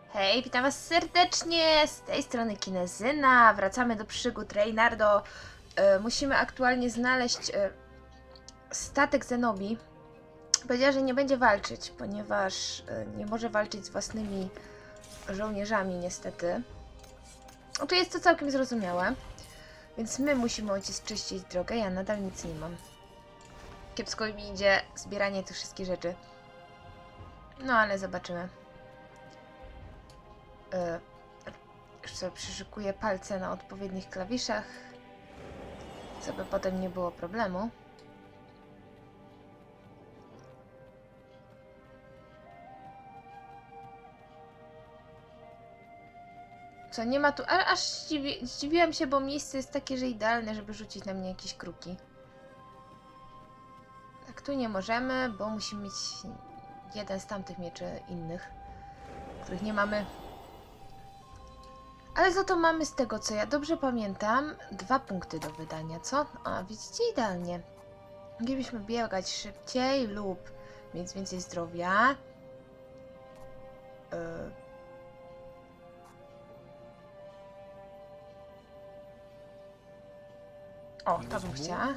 Hej, witam was serdecznie, z tej strony Kinezyna. Wracamy do przygód Reynardo. Musimy aktualnie znaleźć statek Zenobi. Powiedziała, że nie będzie walczyć, ponieważ nie może walczyć z własnymi żołnierzami niestety. No to jest to całkiem zrozumiałe. Więc my musimy ojciec czyścić drogę, ja nadal nic nie mam. Kiepsko mi idzie zbieranie tych wszystkich rzeczy. No ale zobaczymy. Już sobie przyszykuję palce na odpowiednich klawiszach, żeby potem nie było problemu. Co, nie ma tu... Aż zdziwiłam się, bo miejsce jest takie, że idealne, żeby rzucić na mnie jakieś kruki. Tak, tu nie możemy, bo musimy mieć jeden z tamtych mieczy innych, których nie mamy. Ale za to mamy, z tego co ja dobrze pamiętam, 2 punkty do wydania, co? A, widzicie, idealnie. Moglibyśmy biegać szybciej lub mieć więcej zdrowia. O, to bym chciała.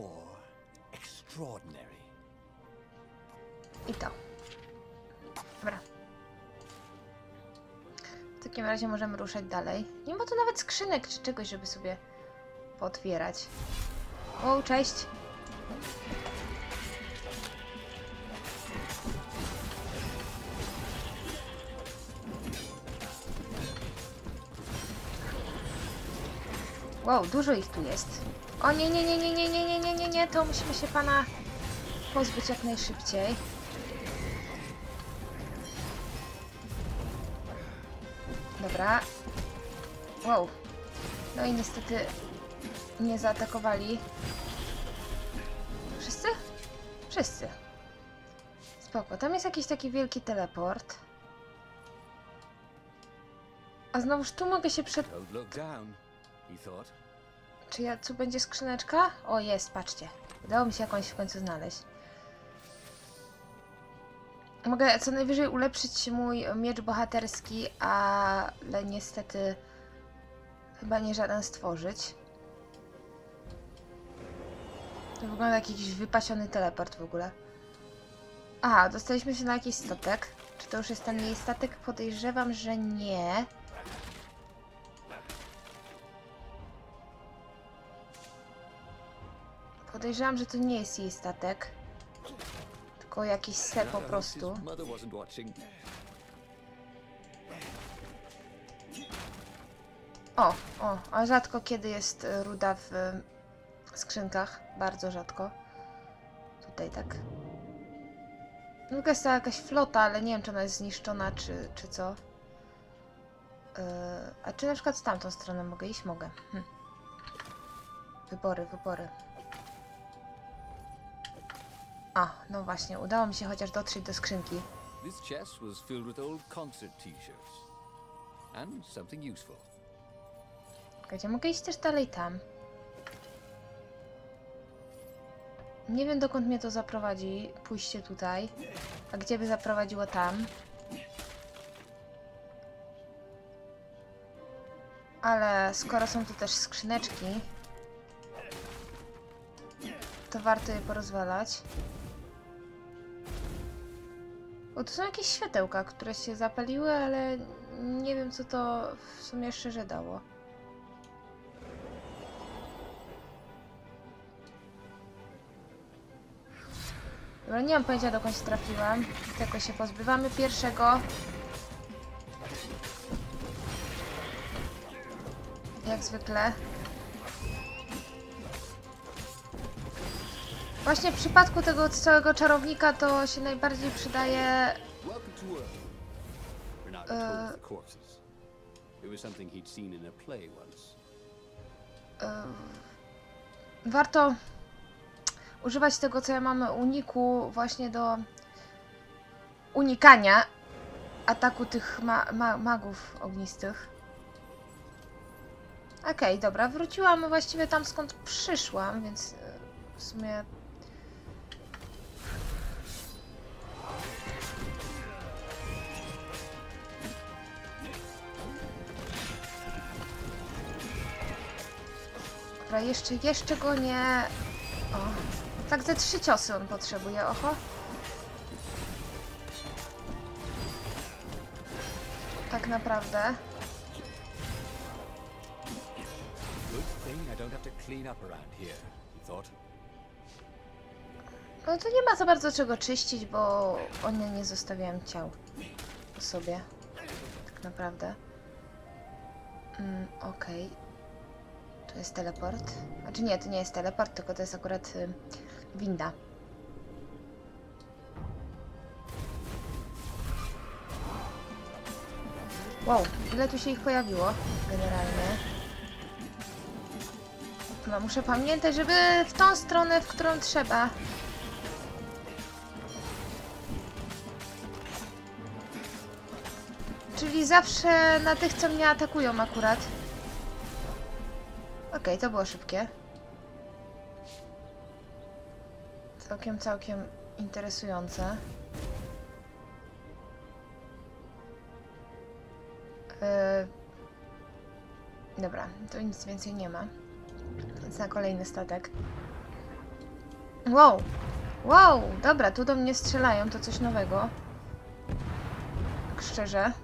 I to. Dobra. W takim razie możemy ruszać dalej. Nie ma tu nawet skrzynek czy czegoś, żeby sobie pootwierać. O, cześć. Wow, dużo ich tu jest. O nie, nie, nie, nie, nie, nie, nie, nie, nie, nie, to musimy się pana pozbyć jak najszybciej. Dobra. Wow. No i niestety nie zaatakowali. Wszyscy? Wszyscy. Spoko. Tam jest jakiś taki wielki teleport. A znowuż tu mogę się przed... Czy ja... Tu będzie skrzyneczka? O, jest, patrzcie. Udało mi się jakąś w końcu znaleźć. Mogę co najwyżej ulepszyć mój miecz bohaterski, ale niestety chyba nie żaden stworzyć. To wygląda jak jakiś wypasiony teleport w ogóle. Aha, dostaliśmy się na jakiś statek. Czy to już jest ten jej statek? Podejrzewam, że nie. Podejrzewam, że to nie jest jej statek. Tylko jakiś se po prostu. O, a rzadko kiedy jest ruda w skrzynkach. Bardzo rzadko. Tutaj tak. No, jest to jakaś flota, ale nie wiem, czy ona jest zniszczona, czy co. A czy na przykład w tamtą stronę mogę iść? Mogę. Wybory, wybory. A, no właśnie, udało mi się chociaż dotrzeć do skrzynki. This chest was filled with old concert t-shirts and something useful. Gdzie mogę iść też dalej tam? Nie wiem, dokąd mnie to zaprowadzi, pójście tutaj. A gdzie by zaprowadziło tam? Ale skoro są tu też skrzyneczki, to warto je porozwalać. O, to są jakieś światełka, które się zapaliły, ale nie wiem, co to w sumie szczerze dało. Dobra, nie mam pojęcia, dokąd się trafiłam. Tego się pozbywamy pierwszego. Jak zwykle. Właśnie w przypadku tego całego czarownika to się najbardziej przydaje... Warto używać tego, co ja mam uniku, właśnie do unikania ataku tych magów ognistych. Okej, dobra, wróciłam właściwie tam, skąd przyszłam, więc w sumie... Dobra, jeszcze go nie... O, tak ze 3 ciosy on potrzebuje, oho. Tak naprawdę. Good thing I don't have to clean up around here, you thought? No to nie ma za bardzo czego czyścić, bo one nie zostawiałem ciał po sobie. Tak naprawdę. Okej. Tu jest teleport. Znaczy nie, to nie jest teleport, tylko to jest akurat winda. Wow, ile tu się ich pojawiło generalnie. No, muszę pamiętać, żeby w tą stronę, w którą trzeba. Czyli zawsze na tych, co mnie atakują akurat. Okej, to było szybkie. Całkiem interesujące. Dobra, tu nic więcej nie ma. Więc na kolejny statek. Wow! Wow! Dobra, tu do mnie strzelają, to coś nowego. Tak szczerze.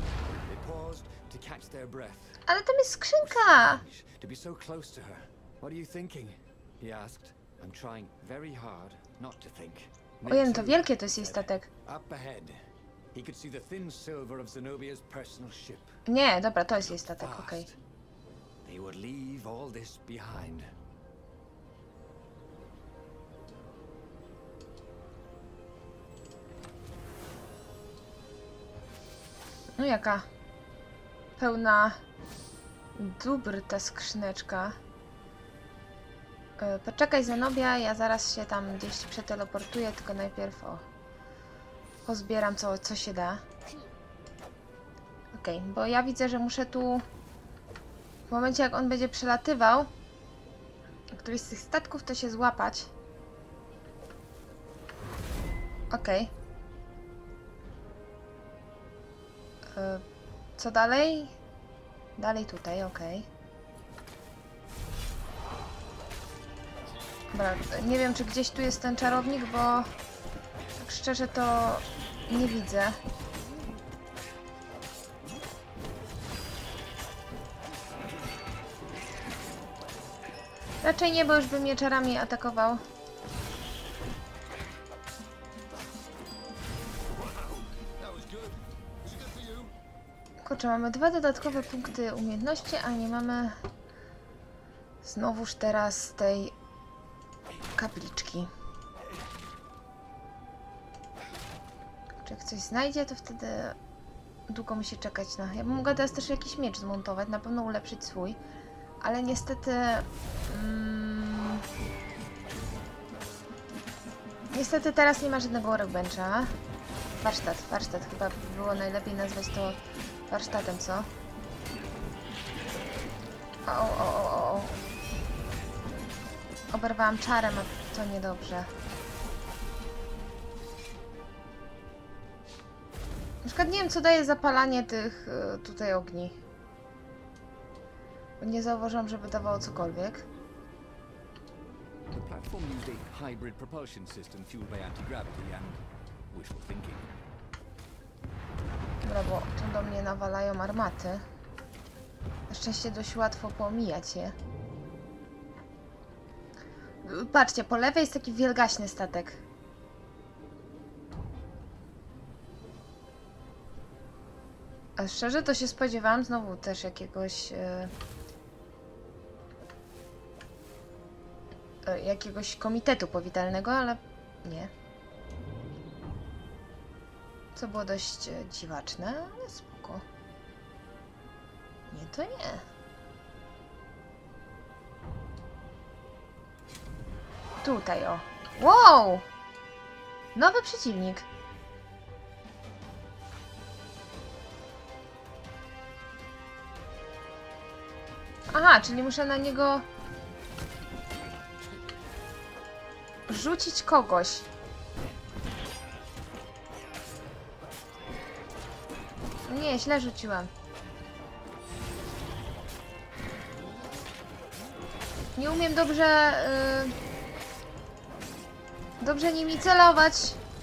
Ale tam jest skrzynka! To be so close to her. What are you thinking? He asked. I'm trying very hard not to think. Ojej, no to wielkie to jest jej statek. Up ahead. He could see the thin silver of Zenobia's personal ship. Nie, dobra, to jest jej statek, okej. They would leave all this behind. No jaka pełna dóbr ta skrzyneczka. Poczekaj, Zenobia, ja zaraz się tam gdzieś przeteleportuję, tylko najpierw pozbieram co się da. Okej, bo ja widzę, że muszę tu w momencie, jak on będzie przelatywał któryś z tych statków, to się złapać. Okej. Co dalej? Dalej tutaj, okej. Dobra, nie wiem, czy gdzieś tu jest ten czarownik, bo tak szczerze to nie widzę. Raczej nie, bo już by mnie czarami atakował. Kurczę, mamy 2 dodatkowe punkty umiejętności, a nie mamy znowuż teraz tej kapliczki. Czy jak coś znajdzie, to wtedy długo musi czekać na... Ja bym mogła teraz też jakiś miecz zmontować, na pewno ulepszyć swój, ale niestety... Niestety teraz nie ma żadnego workbencha. Warsztat. Chyba by było najlepiej nazwać to warsztatem, co? O. Oberwałam czarem, a to niedobrze. Na przykład nie wiem, co daje zapalanie tych tutaj ogni. Bo nie zauważyłam, żeby dawało cokolwiek. The platform used a hybrid propulsion system fueled by anti-gravity and wishful thinking. Dobra, bo tu do mnie nawalają armaty. Na szczęście dość łatwo pomijać je. Patrzcie, po lewej jest taki wielgaśny statek. A szczerze to się spodziewałam znowu też jakiegoś... jakiegoś komitetu powitalnego, ale nie. Co było dość dziwaczne, ale spoko. Nie, to nie. Tutaj, o. Wow! Nowy przeciwnik. Aha, czyli muszę na niego rzucić kogoś. Nie, źle rzuciłam. Nie umiem dobrze... dobrze nimi celować.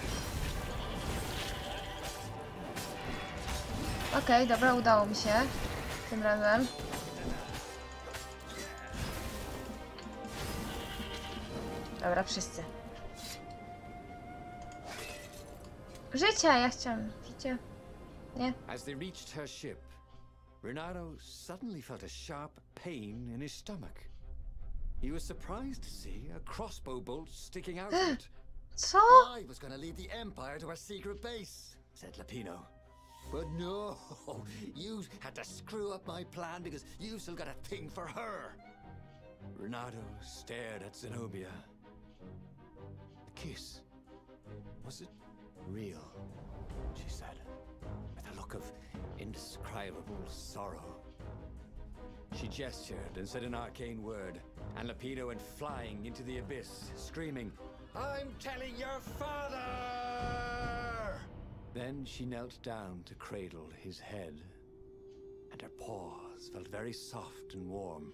Okej, dobra, udało mi się. Tym razem. Dobra, wszyscy. Życia, ja chciałam. Życie. Nie. As they reached her ship, Renato suddenly felt a sharp pain in his stomach. He was surprised to see a crossbow bolt sticking out of it. Co? I was gonna lead the Empire to our secret base, said Lapino. But no, you had to screw up my plan because you've still got a thing for her. Renato stared at Zenobia. The kiss. Was it real? She said, with a look of indescribable sorrow. She gestured and said an arcane word, and Lapino went flying into the abyss, screaming, I'm telling your father! Then she knelt down to cradle his head, and her paws felt very soft and warm.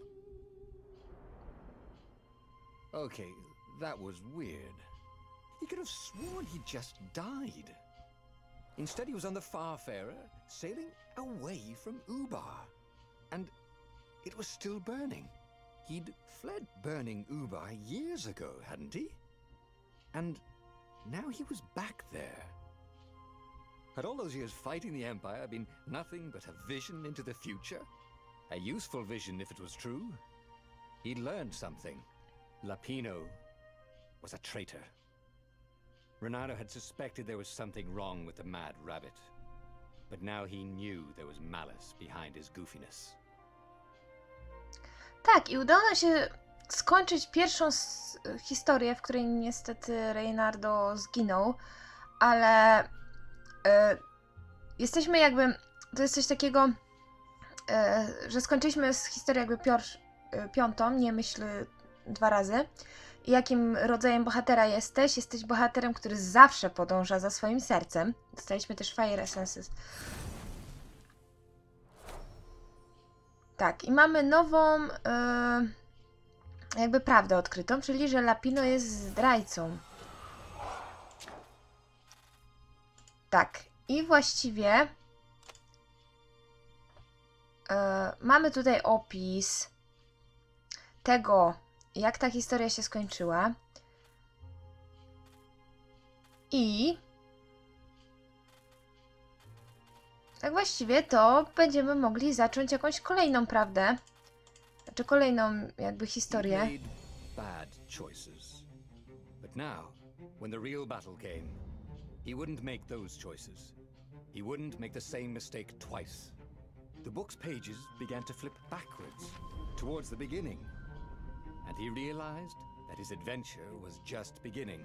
Okay, that was weird. He could have sworn he'd just died. Instead, he was on the Farfarer, sailing away from Ubar. And it was still burning. He'd fled burning Ubar years ago, hadn't he? And now he was back there. Had all those years fighting the Empire been nothing but a vision into the future? A useful vision if it was true. He'd learned something. Lapino was a traitor. Renato had suspected there was something wrong with the Mad Rabbit. But now he knew there was malice behind his goofiness. Tak, i udało nam się skończyć pierwszą historię, w której niestety Reynardo zginął, ale jesteśmy jakby, to jest coś takiego, że skończyliśmy z historią jakby piątą, nie myśl dwa razy. I jakim rodzajem bohatera jesteś? Jesteś bohaterem, który zawsze podąża za swoim sercem. Dostaliśmy też Fire Essences. Tak, i mamy nową jakby prawdę odkrytą, czyli że Lapino jest zdrajcą. Tak, i właściwie mamy tutaj opis tego, jak ta historia się skończyła. I tak właściwie to będziemy mogli zacząć jakąś kolejną prawdę. Znaczy kolejną jakby historię. He made bad choices. But now, when the real battle came, he wouldn't make those choices. He wouldn't make the same mistake twice. The book's pages began to flip backwards, towards the beginning. And he realized that his adventure was just beginning.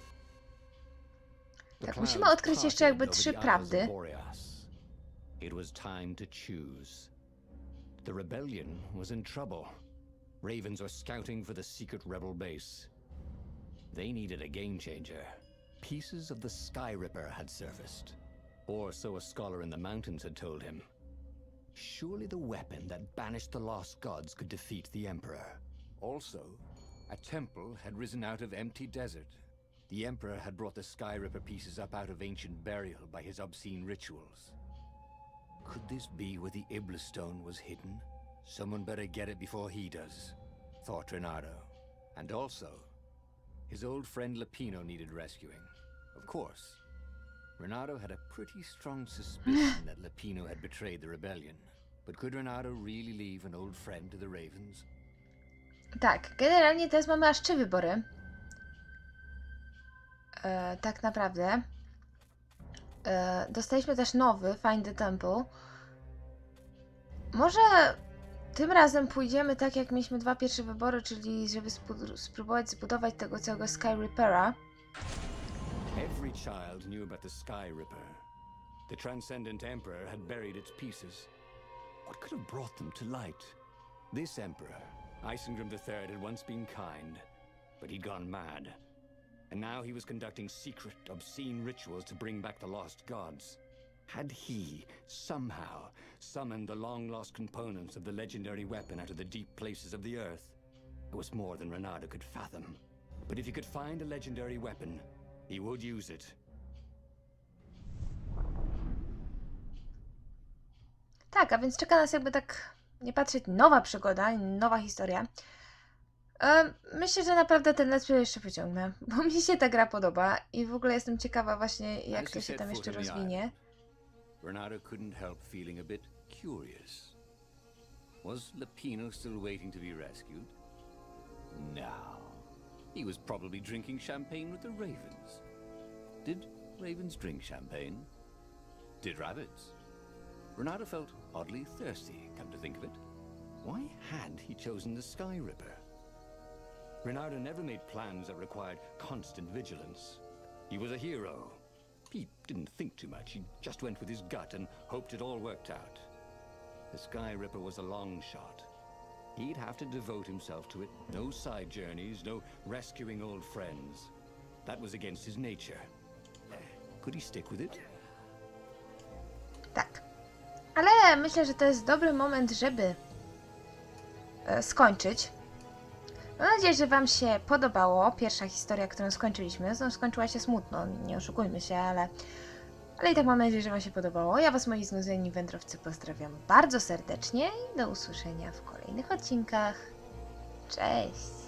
Tak, musimy odkryć jeszcze jakby 3 prawdy. It was time to choose. The rebellion was in trouble. Ravens were scouting for the secret rebel base. They needed a game changer. Pieces of the Sky Ripper had surfaced, or so a scholar in the mountains had told him. Surely the weapon that banished the lost gods could defeat the Emperor. Also, a temple had risen out of empty desert. The Emperor had brought the Sky Ripper pieces up out of ancient burial by his obscene rituals. Could this be where the Iblis stone was hidden? Someone better get it before he does, thought Renato. And also, his old friend Lapino needed rescuing. Of course, Renato had a pretty strong suspicion that Lapino had betrayed the rebellion. But could Renato really leave an old friend to the Ravens? Tak, generalnie teraz mamy aż 3 wybory. Tak naprawdę. Dostaliśmy też nowy, Find the Temple. Może tym razem pójdziemy tak, jak mieliśmy 2 pierwsze wybory, czyli żeby spróbować zbudować tego całego Sky Rippera. Every child knew about the Sky Ripper. The Transcendent Emperor had buried its pieces. What could have brought them to light? This Emperor, Isengrim III, had once been kind, but he'd gone mad. And now he was conducting secret, obscene rituals to bring back the lost gods. Had he, somehow, summoned the long-lost components of the legendary weapon out of the deep places of the earth? was more than Renardo could fathom. But if he could find a legendary weapon, he would use it. Tak, a więc czeka nas jakby tak nie patrzeć nowa przygoda, nowa historia. Myślę, że naprawdę ten let's play jeszcze pociągnę, bo mi się ta gra podoba i w ogóle jestem ciekawa właśnie jak to się tam jeszcze rozwinie. Renardo couldn't help feeling a bit curious. Was Lupino still waiting to be rescued? No. He was probably drinking champagne with the ravens. Did ravens drink champagne? Did rabbits? Renardo felt oddly thirsty, come to think of it. Why had he chosen the Sky Ripper? Renardo never made plans that required constant vigilance. He was a hero. He didn't think too much. He just went with his gut and hoped it all worked out. The Sky Ripper was a long shot. He'd have to devote himself to it. No side journeys, no rescuing old friends. That was against his nature. Could he stick with it? Tak. Ale myślę, że to jest dobry moment, żeby skończyć. Mam nadzieję, że Wam się podobało. Pierwsza historia, którą skończyliśmy. Skończyła się smutno, nie oszukujmy się, ale i tak mam nadzieję, że Wam się podobało. Ja Was, moi znudzeni wędrowcy, pozdrawiam bardzo serdecznie i do usłyszenia w kolejnych odcinkach. Cześć!